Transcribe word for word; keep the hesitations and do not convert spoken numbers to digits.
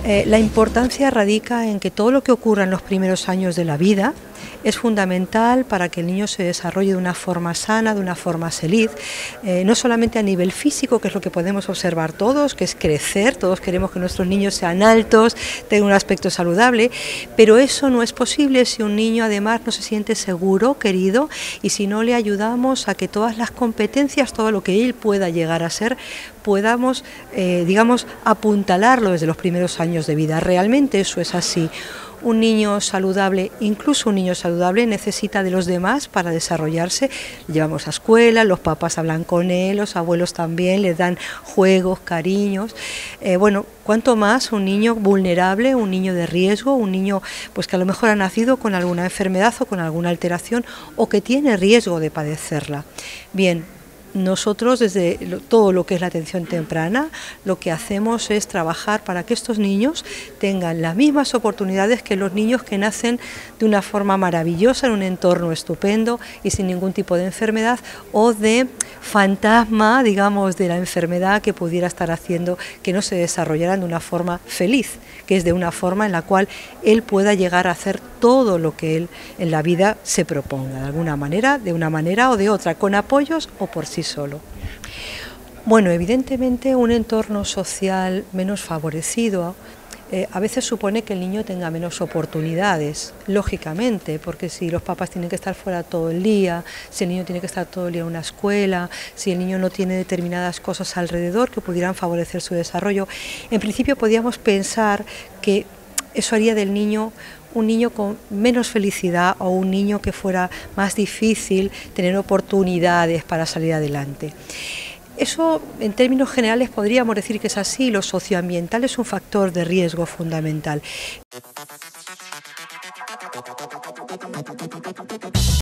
Eh, la importancia radica en que todo lo que ocurra en los primeros años de la vida es fundamental para que el niño se desarrolle de una forma sana, de una forma feliz, eh, no solamente a nivel físico, que es lo que podemos observar todos, que es crecer, todos queremos que nuestros niños sean altos, tengan un aspecto saludable, pero eso no es posible si un niño además no se siente seguro, querido, y si no le ayudamos a que todas las competencias, todo lo que él pueda llegar a ser, podamos, eh, digamos, apuntalarlo desde los primeros años de vida. Realmente eso es así. Un niño saludable, incluso un niño saludable, necesita de los demás para desarrollarse. Le llevamos a escuela, los papás hablan con él, los abuelos también, les dan juegos, cariños. Eh, bueno, cuanto más un niño vulnerable, un niño de riesgo, un niño pues que a lo mejor ha nacido con alguna enfermedad o con alguna alteración o que tiene riesgo de padecerla. Bien. Nosotros desde todo lo que es la atención temprana lo que hacemos es trabajar para que estos niños tengan las mismas oportunidades que los niños que nacen de una forma maravillosa en un entorno estupendo y sin ningún tipo de enfermedad o de fantasma, digamos, de la enfermedad que pudiera estar haciendo que no se desarrollaran de una forma feliz, que es de una forma en la cual él pueda llegar a hacer todo lo que él en la vida se proponga, de alguna manera, de una manera o de otra, con apoyos o por sí solo. Bueno, evidentemente un entorno social menos favorecido eh, a veces supone que el niño tenga menos oportunidades, lógicamente, porque si los papás tienen que estar fuera todo el día, si el niño tiene que estar todo el día en una escuela, si el niño no tiene determinadas cosas alrededor que pudieran favorecer su desarrollo, en principio podríamos pensar que eso haría del niño un niño con menos felicidad o un niño que fuera más difícil tener oportunidades para salir adelante. Eso, en términos generales, podríamos decir que es así. Lo socioambiental es un factor de riesgo fundamental.